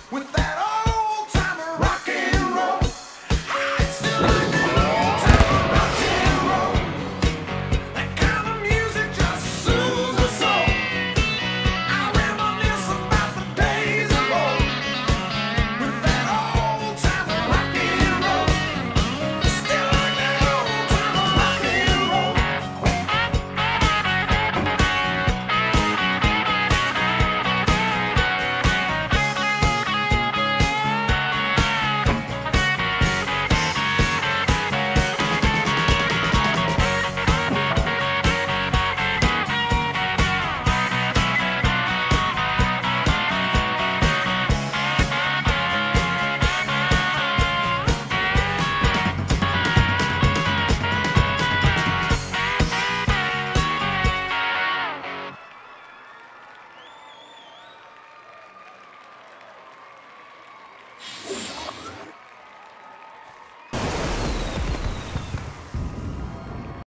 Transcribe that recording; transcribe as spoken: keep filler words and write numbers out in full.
with that old timer rock and roll. I still like that old timer rock and roll. That kind of music just soothes the soul. I reminisce about the days of old with that old timer rock and roll. Still like that old timer rock and roll.